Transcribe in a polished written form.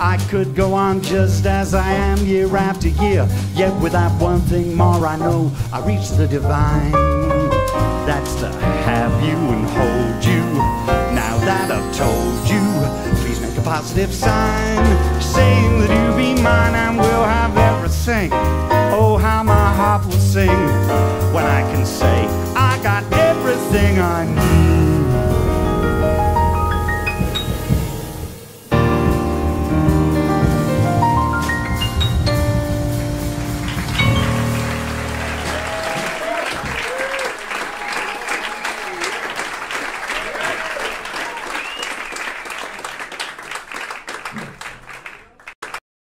I could go on just as I am year after year, yet without one thing more I know I reach the divine. That's to have you and hold you. Now that I've told you, please make a positive sign, saying that you'll be mine and we'll have everything. Oh, how my heart will sing when I can say I got everything I need.